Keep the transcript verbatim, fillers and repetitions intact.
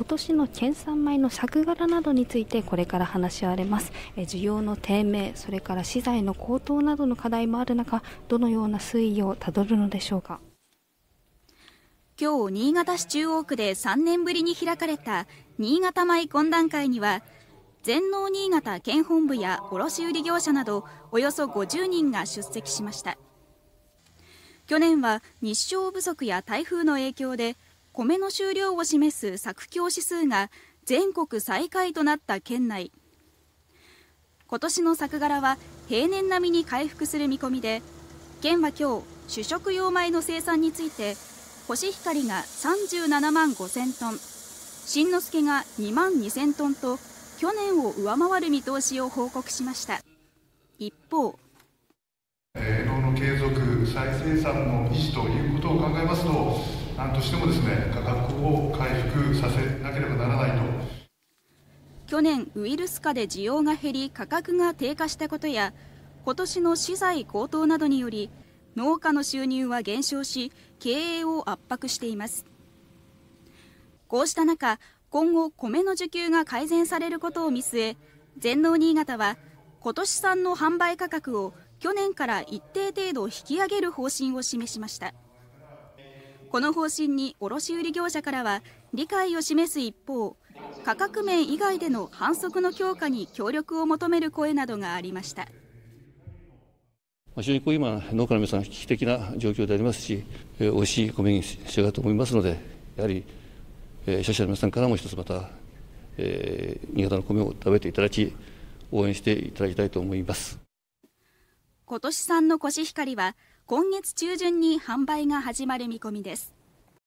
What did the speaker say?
今年の県産米の作柄などについてこれから話し合われます。え需要の低迷、それから資材の高騰などの課題もある中、どのような推移をたどるのでしょうか。 今日、新潟市中央区でさんねんぶりに開かれた新潟米懇談会には、全農新潟県本部や卸売業者などおよそごじゅうにんが出席しました。去年は日照不足や台風の影響で米の収量を示す作況指数が全国最下位となった県内。今年の作柄は平年並みに回復する見込みで、県は今日、主食用米の生産についてコシヒカリがさんじゅうななまんごせんトン、新之助がにまんにせんトンと去年を上回る見通しを報告しました。一方、 農の継続、再生産の維持ということを考えますと、何としてもですね、価格を回復させなければならないと。 去年、ウイルス禍で需要が減り価格が低下したことや、今年の資材高騰などにより農家の収入は減少し、経営を圧迫しています。こうした中、今後米の需給が改善されることを見据え、全農新潟は今年産の販売価格を去年から一定程度引き上げる方針を示しました。この方針に卸売業者からは理解を示す一方、価格面以外での販促の強化に協力を求める声などがありました。 非常にこう今、農家の皆さん、危機的な状況でありますし、えー、美味しい米に仕上がると思いますので、やはり、えー、消費者の皆さんからも一つまた、えー、新潟の米を食べていただき、応援していただきたいと思います。 今年産のコシヒカリは今月中旬に販売が始まる見込みです。